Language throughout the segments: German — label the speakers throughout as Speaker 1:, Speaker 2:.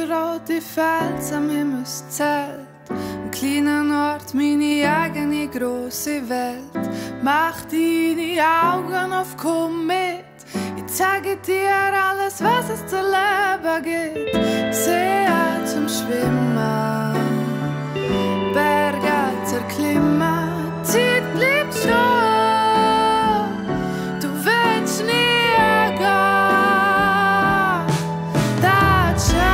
Speaker 1: rote Fels am Himmelszelt. Ein kleiner Ort, meine eigene große Welt. Mach deine Augen auf, komm mit. Ich zeige dir alles, was es zu leben gibt. See zum Schwimmen, Berge zu erklimmen. Zeit bleibt stehen, du willst nie gehen. Da-tja,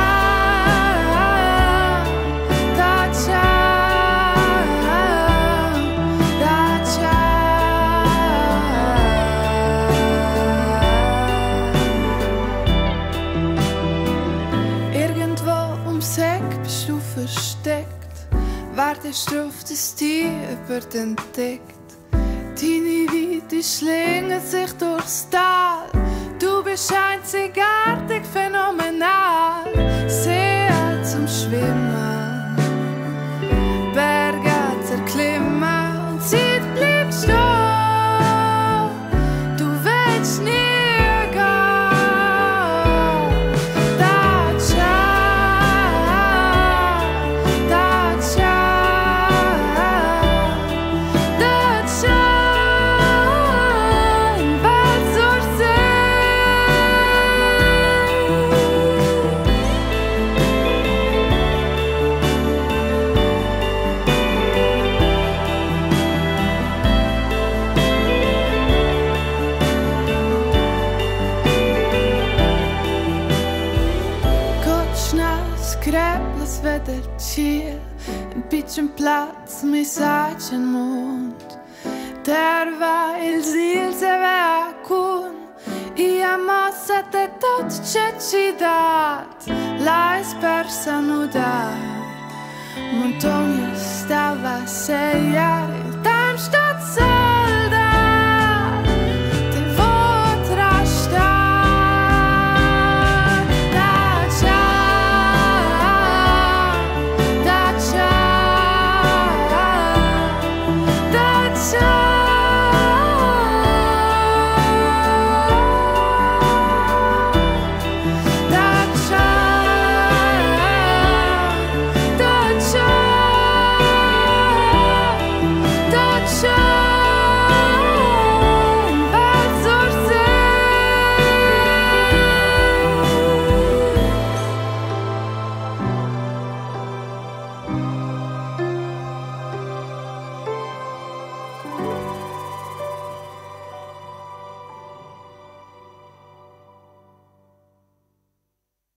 Speaker 1: da-tja, da-tja. Irgendwo ums Eck bist du versteckt. Wartest drauf, dass dich jemand entdeckt. Deine Weite schlingelt sich durchs Tal. Du bist einzigartig, phänomenal. See zum Schwimmen, Berge zu erklimmen. Und Zeit bleibt stehen, du willst nie gehen. Da-tja, da-tja, da-tja. In Welt zur Gott schnell, skräplas wieder chill. Ein bisschen Platz, mein Sätchen Mund. Derweil se vea kun Ia massa te tot ce ci dat La espersa nu dar Montonio stava a sellar